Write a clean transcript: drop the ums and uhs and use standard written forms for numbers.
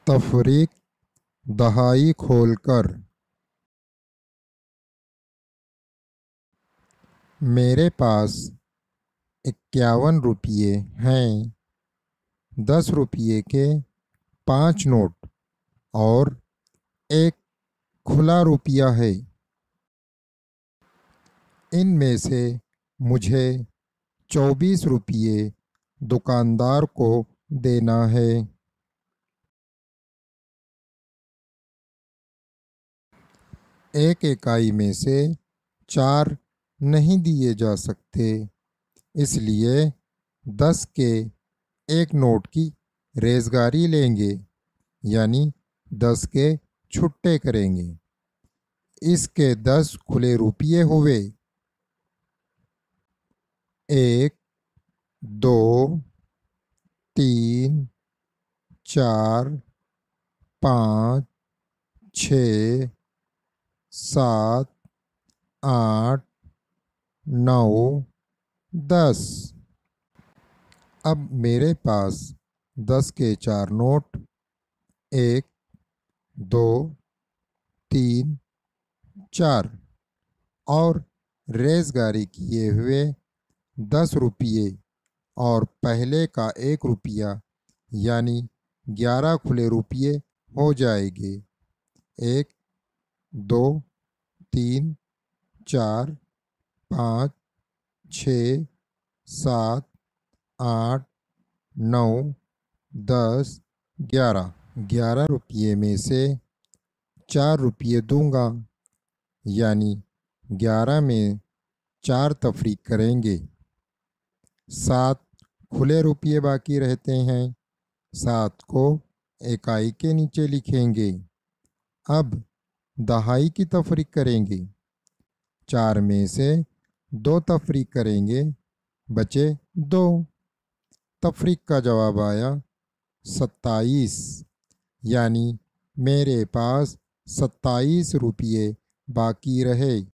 تفریق دہائی کھول کر۔ میرے پاس 51 روپیے ہیں۔ 10 روپیے کے 5 نوٹ اور ایک کھلا روپیہ ہے۔ ان میں سے مجھے 24 روپیے دکاندار کو دینا ہے۔ ایک اکائی میں سے 4 نہیں دیے جا سکتے، اس لیے 10 کے ایک نوٹ کی ریزگاری لیں گے، یعنی 10 کے چھٹے کریں گے۔ اس کے 10 کھلے روپیے ہوئے۔ 1 2 3 4 5 6 7 8 9 10۔ اب میرے پاس 10 کے 4 نوٹ 1 2 3 4 اور ریزگاری کیے ہوئے 10 روپیے اور پہلے کا 1 روپیہ یعنی 11 کھلے روپیے ہو جائیں گے۔ 1 2 3 4 5 6 7 8 9 10 11۔ 11 روپیے میں سے 4 روپیے دوں گا، یعنی 11 میں 4 تفریق کریں گے۔ 7 کھلے روپیے باقی رہتے ہیں، 7 کو اکائی کے نیچے لکھیں گے۔ اب دہائی کی تفریق کریں گے۔ 4 میں سے 2 تفریق کریں گے، بچے 2۔ تفریق کا جواب آیا 27، یعنی میرے پاس 27 روپیے باقی رہے۔